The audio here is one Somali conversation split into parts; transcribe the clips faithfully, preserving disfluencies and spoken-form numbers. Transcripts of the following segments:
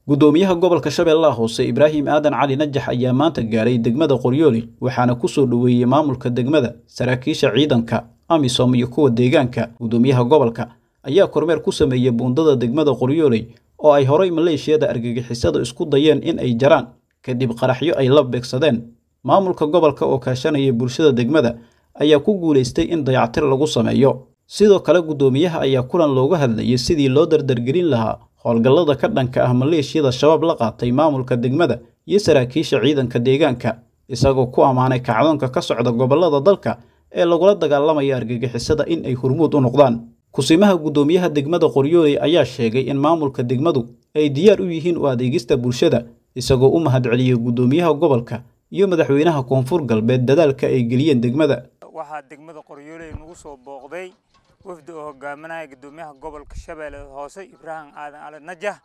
gudoomiyaha gobolka Shabeellaha Hoose Ibraahim Aadan Cali Najax ayaa maanta gaaray degmada Qoryooli waxaana ku soo dhaweeyay maamulka degmada saraakiisha ciidanka AMISOM iyo kuwa deegaanka. Gudoomiyaha gobolka ayaa kormeer ku sameeyay buundada degmada Qoryooli oo ay horay maleeshiyada argagixisada isku dayeen in ay jaraan kadib qaraxyo ay la beegsadeen. Maamulka gobolka oo kaashanaya bulshada degmada ayaa ku guuleystay in dayactir lagu sameeyo. Sidoo kale gudoomiyaha ayaa kulan looga hadlayay sidii loo dardargelin lahaa howlgallada ka dhanka ah maleeshiyada shabaab la qaatay maamulka degmada iyo saraakiisha ciidanka deegaanka, isagoo ku amaanay kacdoonka ka socda gobolada dalka ee lagula dagaalamayo argagixisada in ay hormuud u noqdaan. Kusimaha gudoomiyaha degmada Qoryooli ayaa sheegay in maamulka degmadu ay diyaar u yihiin u adeegista bulshada, isagoo u mahadceliyay gudoomiyaha gobolka iyo madaxweynaha Koonfur Galbeed dadaalka ay geliyeen degmada. Waxaa degmada Qoryooli nagu soo booqday wafdi oo hogaaminaya gudoomiyaha gobolka Shabeellaha Hoose Ibraahim Aadan Cali Najax.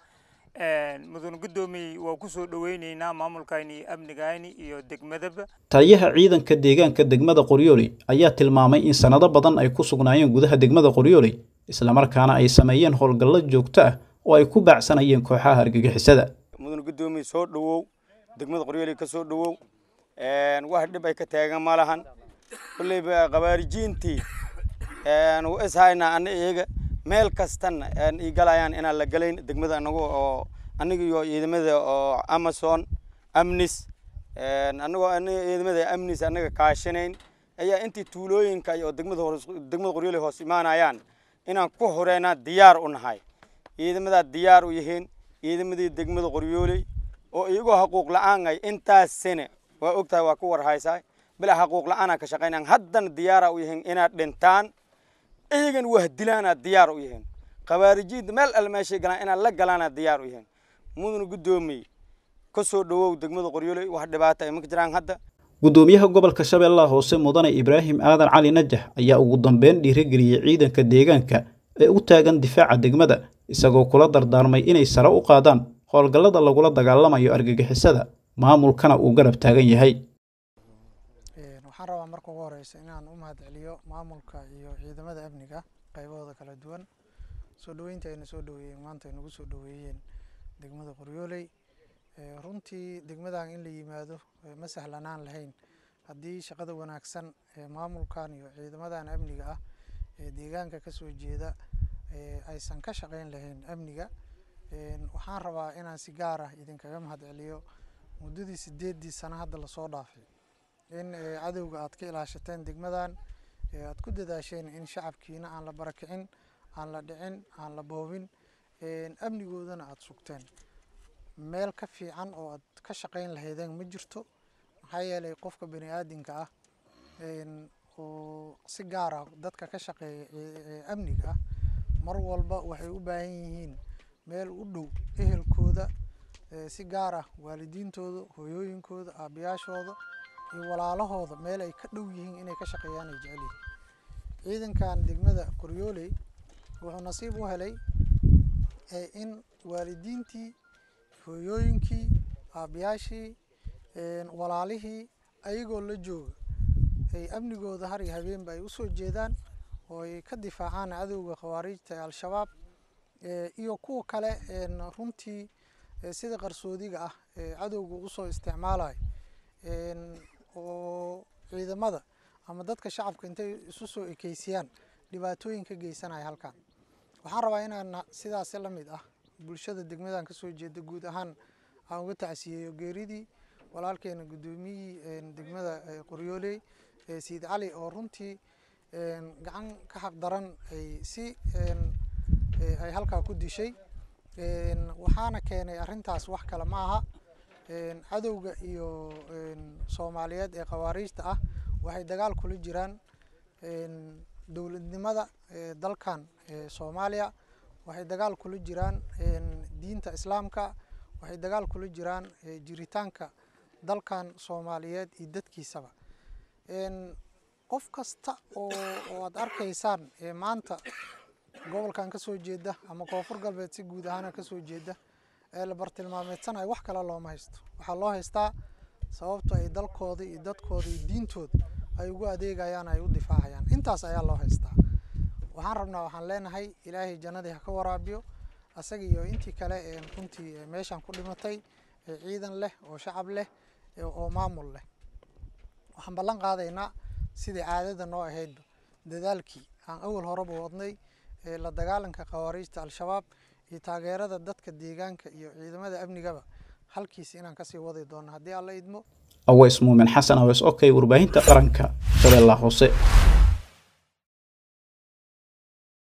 mudane gudoomiye waa ku soo dhaweynaynaa maamulkayni amnigayni iyo degmadaba. Taliyaha ciidanka deegaanka degmada Qoryooli ayaa tilmaamay in sanado badan ay ku sugnaayeen gudaha degmada Qoryooli isla markaana ay sameeyeen howlgallo joogto ah oo ay ku baacsanayeen kooxaha argagixisada. mudane gudoomiye soo dhawow degmada Qoryooli ka soo dhawow een wax dhib ay ka taagan ma lahan kulli qabaarijiintii een u ishayna an iyaga meel kastan aan igalayaan in la galeyn degmada anagu oo aniga iyo ciidamada oo AMISOM AMNIS een anagu aniga ciidamada AMNIS anaga kaashanayn ayaa intii tuulooyinka iyo degmada degmada Qoryooli hoos imaanayaan inaan ku horeena diyaar u nahay. ciidamada diyaar u yihiin ciidamadii degmada Qoryooli oo iyagu xuquuq la'aan ay intaas sane waa ogtahay waa ku warhaysay bila xuquuq la'aan ka shaqeynaan haddana diyaar u yihiin inaad dhintaan iyagan wax dilaana diyaar u yihiin qabaarijiinta meel almeeshay galaan in la galaana diyaar u yihiin. mudane gudoomiye ka soo dhawow degmada Qoryooli wax dhibaato ay ma jiraan hadda. gudoomiyaha gobolka Shabeellaha Hoose mudane Ibraahim Aadan Cali Najax ayaa ugu dambeyn dhiirigeliyay ciidanka deegaanka ee u taagan difaaca degmada, isagoo kula dardaarmay inay sare u qaadaan howlgallada lagula dagaalamayo argagixisada maamulkana uu garab taagan yahay. waxaan rabaa marka ugu horeysa inaan u mahadceliyo maamulka iyo ciidamada amniga qaybahooda kala duwan soo dhaweynta ay soo dhaweeyeen maanta inagu soo dhaweeyeen degmada Qoryooli. runtii degmadan in la yimaado ma sahlanaan lahayn haddii shaqada wanaagsan ee maamulkan iyo ciidamadan amniga ah ee deegaanka ka soo jeeda aysan ka shaqeyn lahayn amniga. waxaan rabaa inaan si gaar ah idinkaga mahadceliyo muddadii sideedii sano hadda la soo dhaafay in cadowga aad ka ilaashateen degmadan aad ku dadaasheen in shacabkiina aan la barakicin aan la dhicin aan la boobin amnigoodana aad sugteen. meel ka fiican oo aad ka shaqeyn lahaydeen ma jirto, maxaa yeelay qofka bani aadamka ah oo si gaar ah dadka ka shaqeeya amniga mar walba waxay u baahan yihiin meel u dhow ehelkooda, si gaar ah waalidiintooda, hooyooyinkooda, aabayaashooda iyo walaalahooda meel ay ka dhow yihiin inay ka shaqeeyaan ay jecel yihiin. ciidankan degmada Qoryooli wuxuu nasiib u helay in waalidiintii, hooyooyinkii, aabayaashii, walaalihii ayagoo la jooga ay amnigooda har iyo habeenba ay u soo jeedaan oo ay ka difaacaan cadowga khawaarijta ee al-shabaab iyo kuwa kale runtii sida qarsoodiga ah ee cadowga u soo isticmaalay oo ciidamada ama dadka shacabka intay isu soo ekeysiyaan dhibaatooyin ka geysanaya halkan. waxaan rabaa inaan sidaas la mid ah bulshada degmadan ka soo jeeda guud ahaan aan uga tacsiyeeyo geeridii walaalkeena gudoomiyihii degmada Qoryooli Sayid Cali oo runtii gacan ka xaq daran ay si ay halka ku dishay. waxaana keenay arrintaas wax kale ma aha cadowga iyo Soomaaliyeed ee khawaarijta ah waxay dagaal kula jiraan dowladnimada dalkan Soomaaliya, waxay dagaal kula jiraan diinta islaamka, waxay dagaal kula jiraan jiritaanka dalkan Soomaaliyeed iyo dadkiisaba. qof kasta oo aad arkaysaan ee maanta gobolkan ka soo jeeda ama Koonfur Galbeed si guud ahaan ka soo jeeda ee la bartilmaameedsanahay wax kale looma haysto. waxaa loo haystaa sababta ay dalkooda iyo dadkooda iyo diintooda ay ugu adeegayaan ay u difaacayaan. intaas ayaa loo haystaa. waxaan rabnaa waxaan leenahay Ilaahay jannada ha ka waraabiyo asaga iyo intii kale ee runtii meeshan ku dhimatay ciidan leh oo shacab leh oo maamul leh waxaan ballan qaadaynaa sidii caadada noo ahayd dadaalkii aan awal horeba wadnay la dagaalanka khawaariijta al-shabaab iyo taageerada dadka deegaanka iyo ciidamada amnigaba halkiis inaan ka sii wadi doono haddii alla idmo. Aways Muumin Xasan Aways okay warbaahinta qaranka Shabeellaha Hoose.